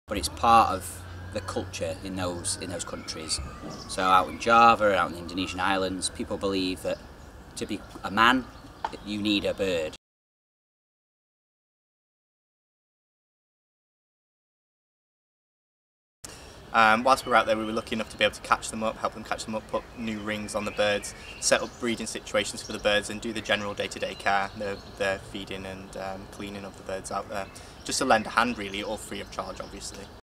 but it's part of the culture in those countries. So out in Java, out in the Indonesian islands, people believe that to be a man, you need a bird. Whilst we were out there, we were lucky enough to be able to catch them up, help them catch them up, put new rings on the birds, set up breeding situations for the birds and do the general day-to-day care, the feeding and cleaning of the birds out there. Just to lend a hand really, all free of charge obviously.